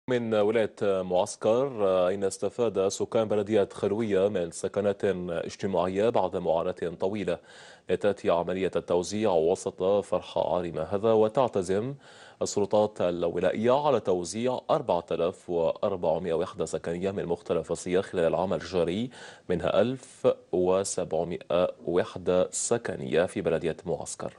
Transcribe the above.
من ولاية معسكر أين استفاد سكان بلدية خلوية من سكنات اجتماعية بعد معاناة طويلة. تأتي عملية التوزيع وسط فرحة عارمة هذا، وتعتزم السلطات الولائية على توزيع 4400 وحدة سكنية من مختلف الصيغ خلال العام الجاري، منها 1700 وحدة سكنية في بلدية معسكر.